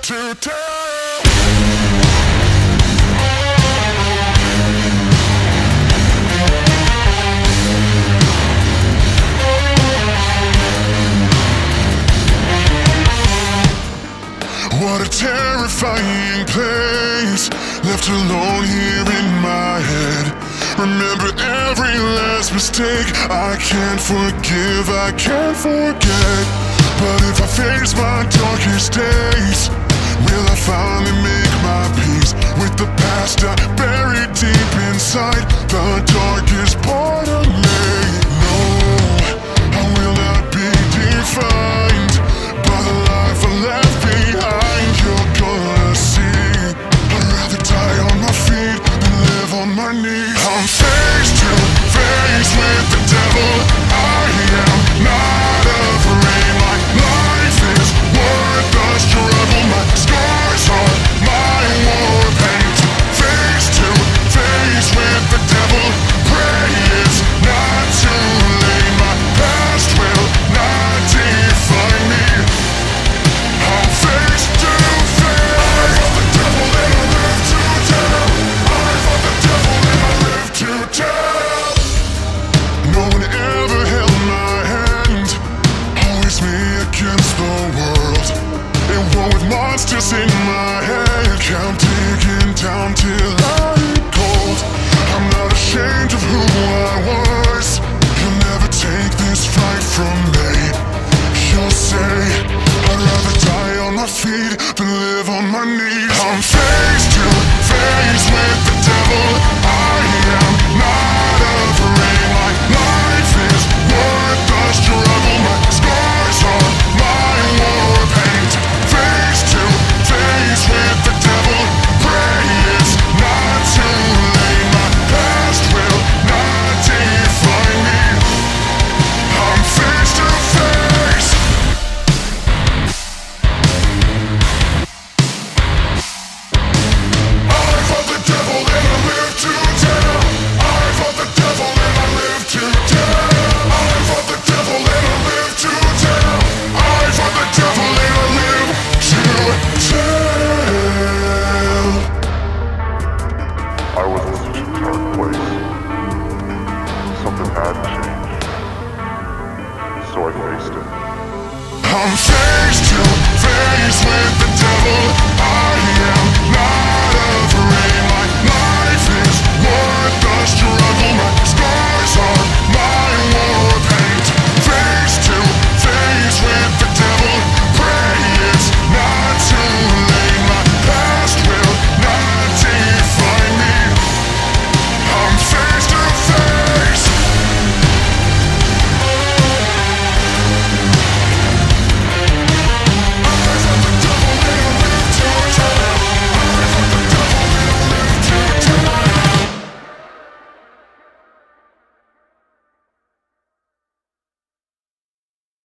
to tell. What a terrifying place, left alone here in my head. Remember every last mistake. I can't forgive, I can't forget. But if I face my darkest days, will I finally make my peace with the past I buried deep inside the darkest part of me? No, I will not be defined by the life I left behind. You're gonna see, I'd rather die on my feet than live on my knees. I'm face to face with the devil. I am not afraid. My life is worth the struggle. My scars are my war paint. Face to face with the devil. Pray it's not too late. My past will not define me. I'm face to face. I fought the devil and I live to tell. I fought the devil and I live to tell. No one ever held my hand, always me against the world. In war with monsters in my head, count digging down till I'm cold. I'm not ashamed of who I was. You'll never take this fight from me. You'll say I'd rather die on my feet than live on my knees. I'm face to face with the devil. I am not afraid. My life is worth the struggle. My scars are my war paint. Face to face with the devil. Pray it's not too late. My past will not define me. I'm face to face. I fought the devil and I live to tell. I fought the devil and I live to tell. I fought the devil and I live to tell. I fought the devil and I live to tell. I was in such a dark place. Something had changed. So I faced it. I'm face to face with the devil.